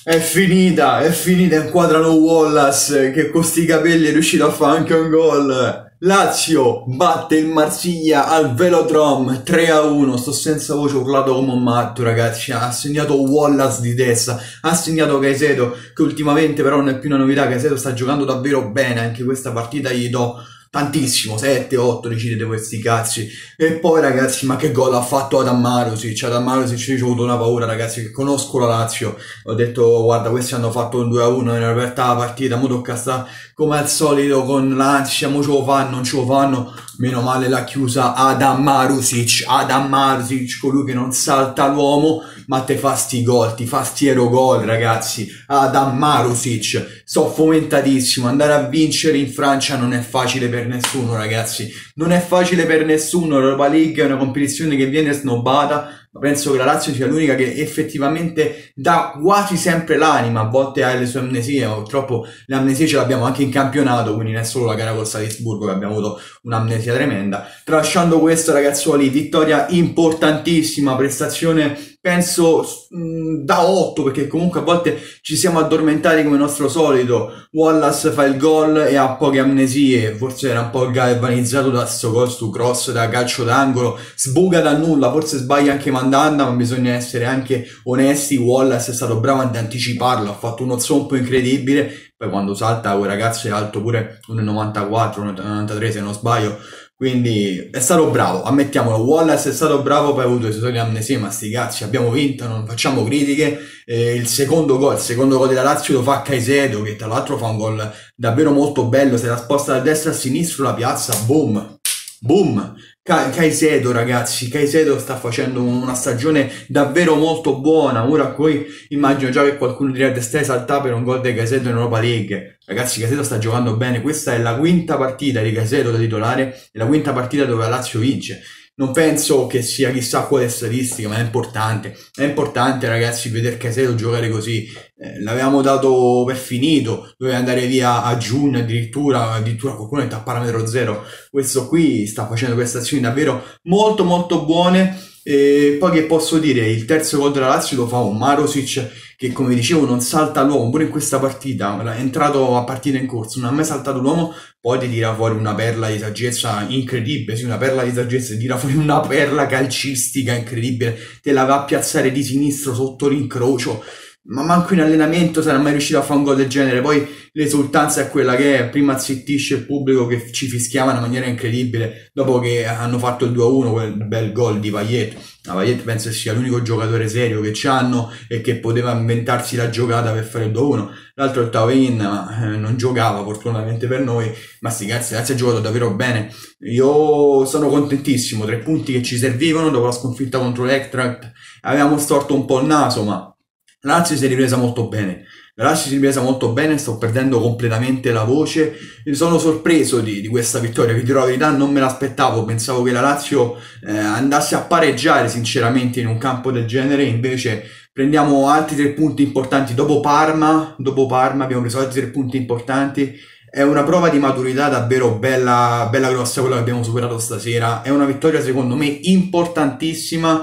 È finita, inquadrano Wallace che con sti capelli è riuscito a fare anche un gol. Lazio batte il Marsiglia al Velodrome 3-1, sto senza voce, ho urlato come un matto ragazzi, ha segnato Wallace di testa, ha segnato Caicedo che ultimamente però non è più una novità, Caicedo sta giocando davvero bene, anche questa partita gli do tantissimo, 7-8 decidete questi cazzi. E poi ragazzi, ma che gol ha fatto Adam Marusic, io ho avuto una paura ragazzi, che conosco la Lazio, ho detto guarda questi hanno fatto un 2-1 in aperta la partita, mo tocca sta come al solito con l'ansia, mo ce lo fanno, non ce lo fanno, meno male l'ha chiusa Adam Marusic, colui che non salta l'uomo ma te fa sti gol, ti fa sti gol ragazzi, Adam Marusic, so fomentatissimo, andare a vincere in Francia non è facile per nessuno ragazzi, non è facile per nessuno, l'Europa League è una competizione che viene snobbata, ma penso che la Lazio sia l'unica che effettivamente dà quasi sempre l'anima, a volte ha le sue amnesie, ma purtroppo le amnesie ce l'abbiamo anche in campionato, quindi non è solo la gara col Salisburgo che abbiamo avuto un'amnesia tremenda. Tralasciando questo ragazzuoli, vittoria importantissima, prestazione penso da 8, perché comunque a volte ci siamo addormentati come nostro solito, Wallace fa il gol e ha poche amnesie, forse era un po' galvanizzato da sto gol, sto cross da calcio d'angolo, sbuca da nulla, forse sbaglia anche Mandanda, ma bisogna essere anche onesti, Wallace è stato bravo ad anticiparlo, ha fatto uno zompo incredibile, poi quando salta quel ragazzo è alto pure 1,94, 1,93 se non sbaglio, quindi è stato bravo, ammettiamolo, Wallace è stato bravo, poi ha avuto i suoi soliti amnesie, ma sti cazzi, abbiamo vinto, non facciamo critiche, il secondo gol della Lazio lo fa Caicedo, che tra l'altro fa un gol davvero molto bello, se la sposta da destra a sinistra la piazza, boom, boom, Caicedo ragazzi, Caicedo sta facendo una stagione davvero molto buona, ora qui immagino già che qualcuno dirà stai saltare per un gol di Caicedo in Europa League, ragazzi Caicedo sta giocando bene, questa è la quinta partita di Caicedo da titolare, è la quinta partita dove la Lazio vince, non penso che sia chissà quale statistica, ma è importante ragazzi vedere Caicedo giocare così, l'avevamo dato per finito, doveva andare via a giugno addirittura qualcuno è a parametro zero, questo qui sta facendo prestazioni davvero molto molto buone, e poi che posso dire, il terzo gol della Lazio lo fa un Marusic che come dicevo non salta l'uomo, pure in questa partita è entrato a partita in corso, non ha mai saltato l'uomo, poi ti tira fuori una perla di saggezza incredibile, sì una perla di saggezza, ti tira fuori una perla calcistica incredibile, te la va a piazzare di sinistro sotto l'incrocio, ma manco in allenamento sarà mai riuscito a fare un gol del genere, poi l'esultanza è quella che è, prima zittisce il pubblico che ci fischiava in una maniera incredibile, dopo che hanno fatto il 2-1, quel bel gol di Payet, Payet penso sia l'unico giocatore serio che c'hanno e che poteva inventarsi la giocata per fare il 2-1, l'altro il Thauvin non giocava fortunatamente per noi, ma sti cazzi, ha giocato davvero bene, io sono contentissimo, 3 punti che ci servivano dopo la sconfitta contro l'Eintracht, avevamo storto un po' il naso, ma la Lazio si è ripresa molto bene. La Lazio si è ripresa molto bene, sto perdendo completamente la voce. Sono sorpreso di questa vittoria, vi dirò la verità, non me l'aspettavo. Pensavo che la Lazio andasse a pareggiare sinceramente in un campo del genere, invece prendiamo altri 3 punti importanti. Dopo Parma abbiamo preso altri 3 punti importanti. È una prova di maturità davvero bella, bella grossa quella che abbiamo superato stasera. È una vittoria secondo me importantissima.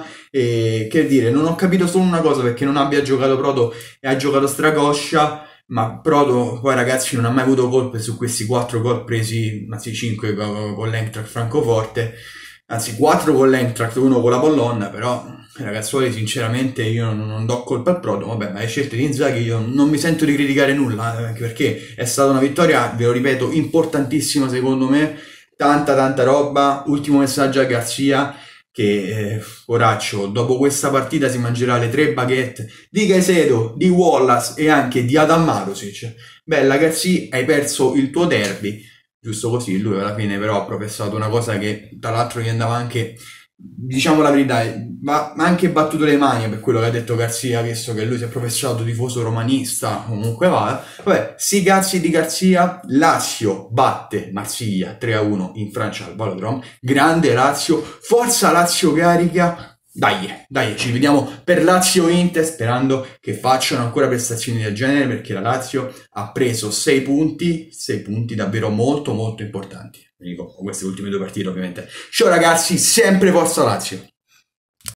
E che dire, non ho capito solo una cosa perché non abbia giocato Proto e ha giocato Stracoscia, ma Proto poi ragazzi non ha mai avuto colpe su questi 4 gol presi, anzi 5 con l'Eintracht Francoforte, anzi 4 con l'Eintracht, 1 con la Bologna, però ragazzuoli sinceramente io non do colpa al Proto, vabbè, ma le scelte di Inzaghi io non mi sento di criticare nulla, anche perché è stata una vittoria, ve lo ripeto, importantissima secondo me, tanta roba, ultimo messaggio a Garzia, che poraccio, dopo questa partita si mangerà le 3 baguette di Caicedo, di Wallace e anche di Adam Marusic. Bella Garzia, hai perso il tuo derby, giusto così, lui alla fine però ha professato una cosa che tra l'altro gli andava anche, diciamo la verità, ma anche battuto le mani per quello che ha detto Garzia, visto che lui si è professato tifoso romanista, comunque va. Vabbè, sti cazzi di Garzia, Lazio batte Marsiglia 3-1 in Francia al Velodrome, grande Lazio, forza Lazio carica, dai, ci vediamo per Lazio-Inter sperando che facciano ancora prestazioni del genere perché la Lazio ha preso 6 punti davvero molto importanti. Dico, queste ultime 2 partite ovviamente. Ciao ragazzi, sempre forza Lazio!